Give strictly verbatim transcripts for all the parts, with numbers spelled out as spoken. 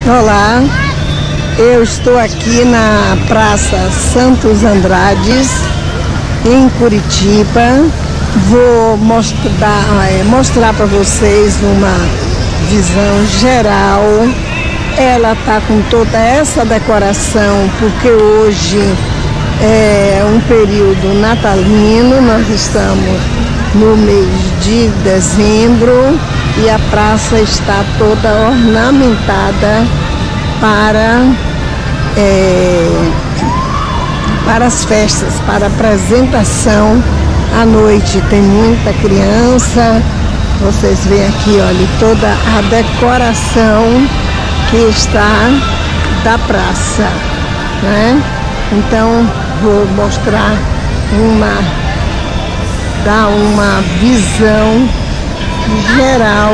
Olá, eu estou aqui na Praça Santos Andrades, em Curitiba. Vou mostrar, é, mostrar para vocês uma visão geral. Ela está com toda essa decoração porque hoje é um período natalino, nós estamos no mês de dezembro e a praça está toda ornamentada para, é, para as festas, para apresentação à noite. Tem muita criança, vocês veem aqui, olha, toda a decoração que está da praça, né? Então vou mostrar uma, dar uma visão geral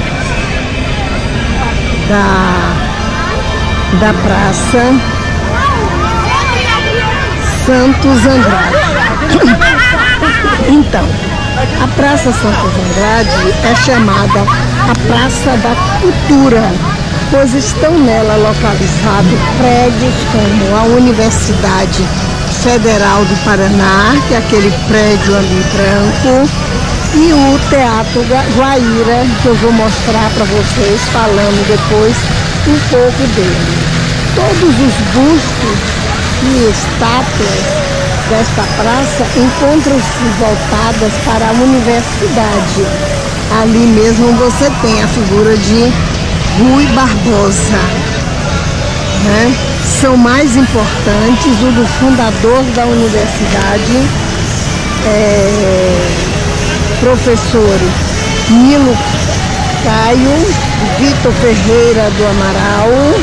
da, da Praça Santos Andrade. Então, a Praça Santos Andrade é chamada a Praça da Cultura, pois estão nela localizados prédios como a Universidade Federal do Paraná, que é aquele prédio ali branco, e o Teatro Guaíra, que eu vou mostrar para vocês, falando depois um pouco dele. Todos os bustos e estátuas desta praça encontram-se voltadas para a universidade. Ali mesmo você tem a figura de Rui Barbosa, né? São mais importantes o do fundador da universidade, é, professores Nilo Caio, Vitor Ferreira do Amaral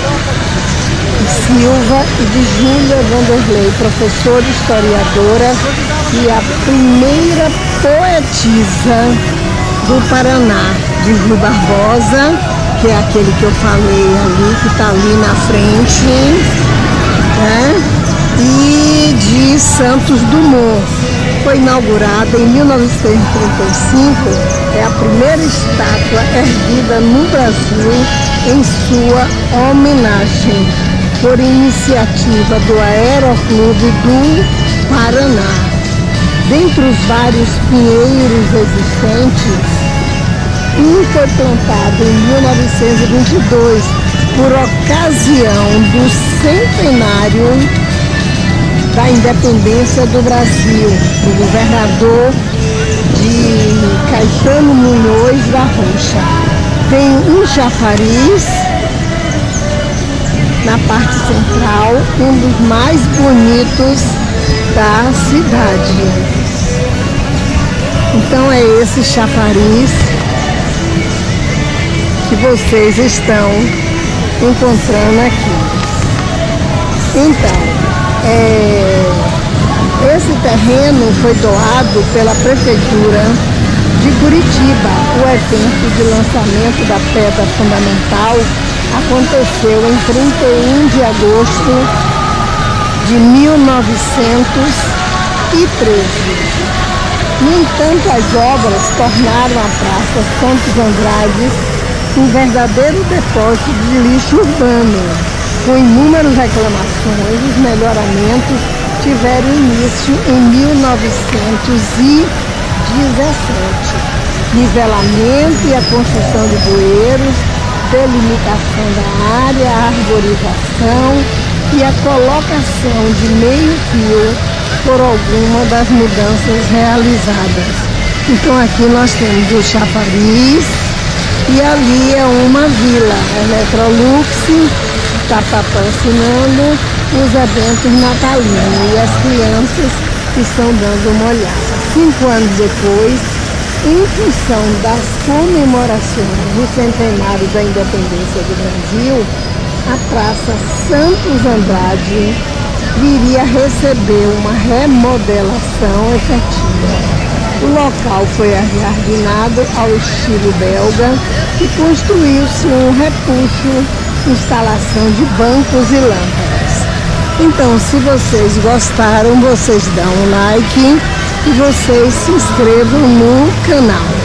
Silva e de Júlia Vanderlei, professora historiadora e a primeira poetisa do Paraná, de Rui Barbosa, que é aquele que eu falei ali, que está ali na frente, né? E de Santos Dumont. Foi inaugurada em mil novecentos e trinta e cinco, é a primeira estátua erguida no Brasil em sua homenagem, por iniciativa do Aeroclube do Paraná. Dentre os vários pinheiros existentes, um foi plantado em mil novecentos e vinte e dois, por ocasião do centenário da independência do Brasil, do governador de Caetano Munhoz da Rocha. Tem um chafariz na parte central, um dos mais bonitos da cidade. Então é esse chafariz que vocês estão encontrando aqui. Então, é, esse terreno foi doado pela Prefeitura de Curitiba. O evento de lançamento da pedra fundamental aconteceu em trinta e um de agosto de mil novecentos e treze. No entanto, as obras tornaram a Praça Santos Andrade um verdadeiro depósito de lixo urbano. Com inúmeras reclamações, os melhoramentos tiveram início em mil novecentos e dezessete. Nivelamento e a construção de bueiros, delimitação da área, a arborização e a colocação de meio-fio por alguma das mudanças realizadas. Então aqui nós temos o chafariz e ali é uma vila, a Electrolux está patrocinando os eventos natalinos e as crianças estão dando uma olhada. Cinco anos depois, em função das comemorações do centenário da independência do Brasil, a Praça Santos Andrade viria receber uma remodelação efetiva. O local foi ajardinado ao estilo belga e construiu-se um repúdio, instalação de bancos e lâmpadas. Então, se vocês gostaram, vocês dão um like e vocês se inscrevam no canal.